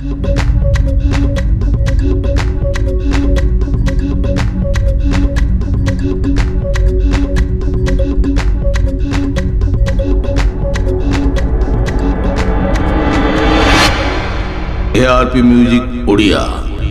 ARP music Odia.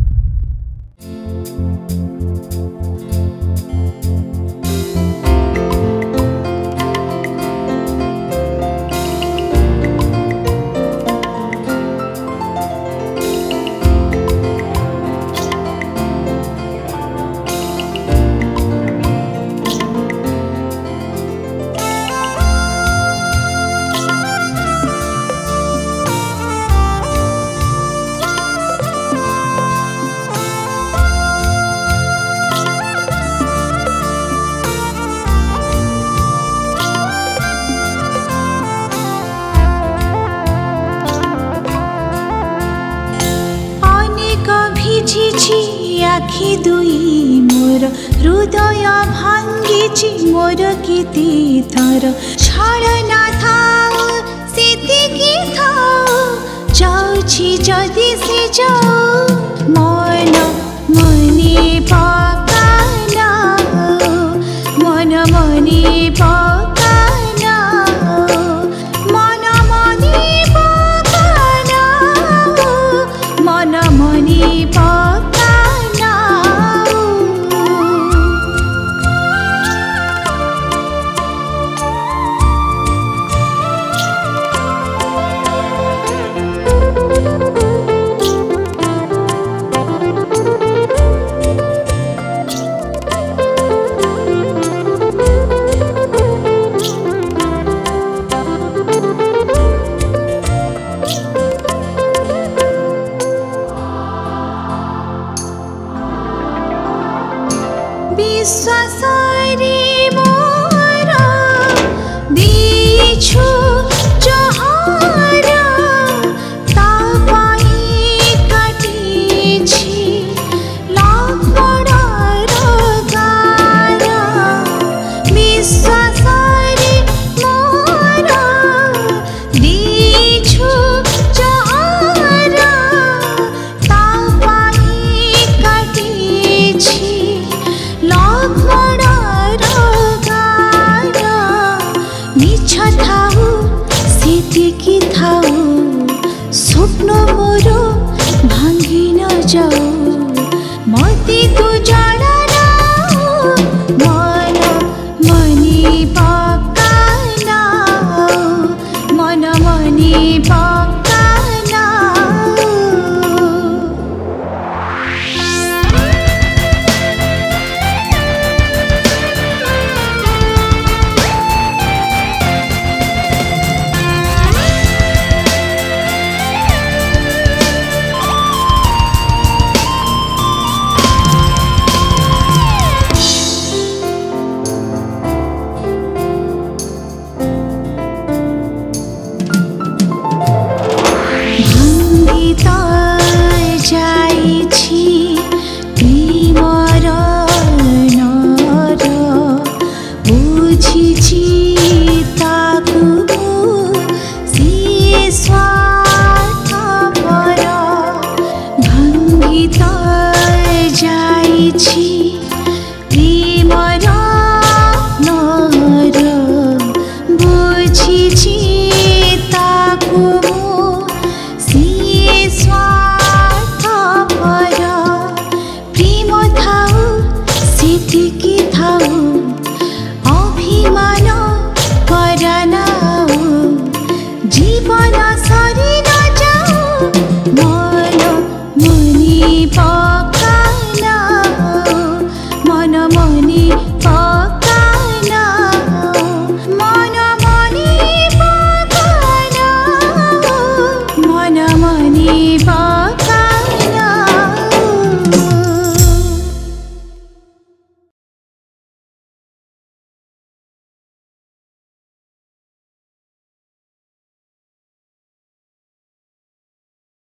आखि दुई मोर हृदय भांगी मोर केते थर छलना थाओ सेतिकी थाओ जाउछि जदि से जाओ मन मनी पकाना मन मनी पकाना मन मनी पकाना मन मनी पकाना। विश्वास रे मोर दिछु जहर तापाई काटिछि लपडर गार विश्वास रे मोर दिछु जहर तापाई काटिछि मिछ थाऊ सेतिकी थाऊ स्वप्न मोर भांगी न जाऊ।